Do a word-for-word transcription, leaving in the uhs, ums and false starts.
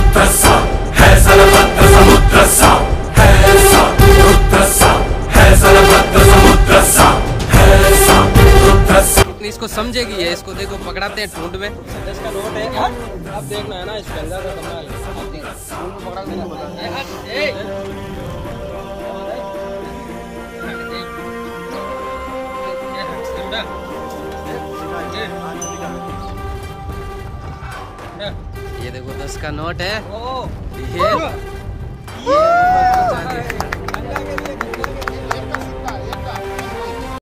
रुद्रसा है सलभद्र समुद्रसा है सा रुद्रसा है सलभद्र समुद्रसा है सा रुद्रसा। इसको समझेगी है, इसको देखो पकड़ाते हैं ठूंठ में। इसका नोट है अब देखना है ना, इसके अंदर का कमाल ये देखो दस का नोट है। ओ ये, ये